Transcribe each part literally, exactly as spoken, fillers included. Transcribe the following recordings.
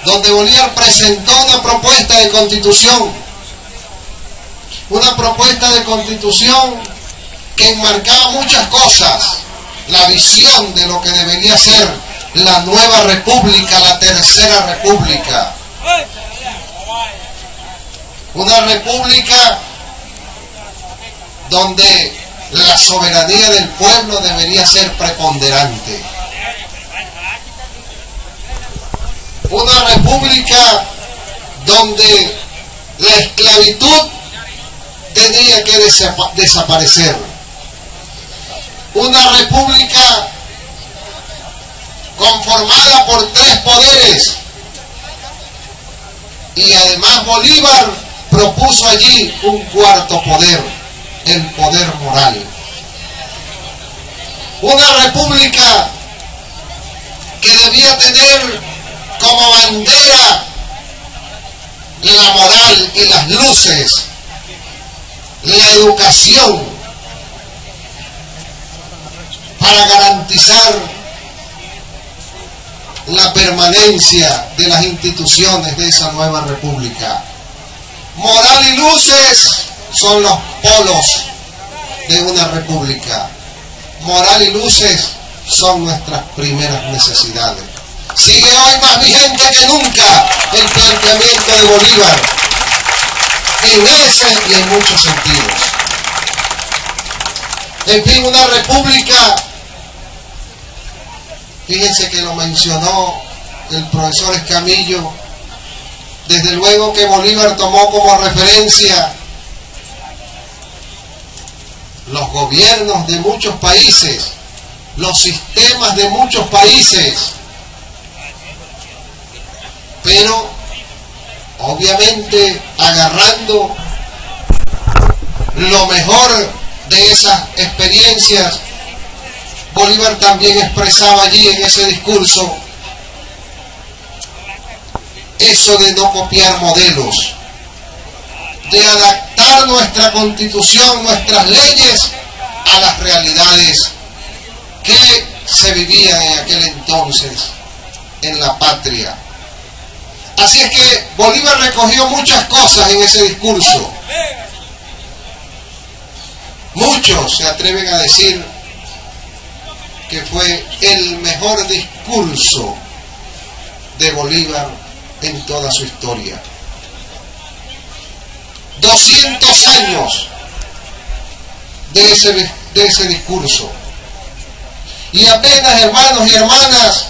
donde Bolívar presentó una propuesta de constitución, una propuesta de constitución que enmarcaba muchas cosas, la visión de lo que debería ser la nueva república, la tercera república, una república donde la soberanía del pueblo debería ser preponderante, una república donde la esclavitud tenía que desapa- desaparecer, una república conformada por tres poderes, y además Bolívar propuso allí un cuarto poder, el poder moral. Una república que debía tener como bandera la moral y las luces, la educación, para garantizar la permanencia de las instituciones de esa nueva república. Moral y luces son los polos de una república. Moral y luces son nuestras primeras necesidades. Sigue hoy más vigente que nunca el planteamiento de Bolívar, en ese y en muchos sentidos. En fin, una república, fíjense que lo mencionó el profesor Escamillo, desde luego que Bolívar tomó como referencia los gobiernos de muchos países, los sistemas de muchos países, pero obviamente agarrando lo mejor de esas experiencias. Bolívar también expresaba allí en ese discurso eso de no copiar modelos, de adaptar nuestra constitución, nuestras leyes a las realidades que se vivían en aquel entonces en la patria. Así es que Bolívar recogió muchas cosas en ese discurso. Muchos se atreven a decir que fue el mejor discurso de Bolívar en toda su historia. doscientos años de ese, de ese discurso. Y apenas, hermanos y hermanas,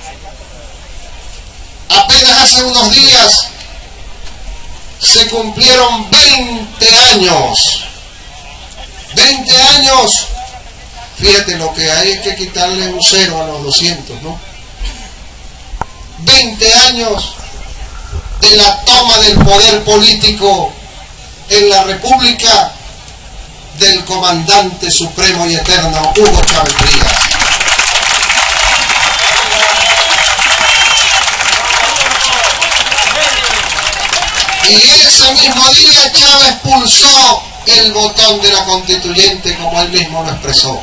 apenas hace unos días se cumplieron veinte años. veinte años. Fíjate, lo que hay es que quitarle un cero a los doscientos, ¿no? veinte años de la toma del poder político en la República del comandante supremo y eterno Hugo Chávez Frías. Y ese mismo día Chávez pulsó el botón de la constituyente, como él mismo lo expresó.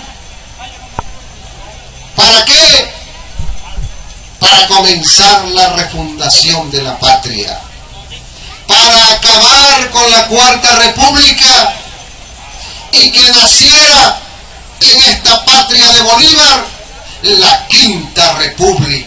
¿Para qué? Para comenzar la refundación de la patria, para acabar con la Cuarta República y que naciera en esta patria de Bolívar la Quinta República.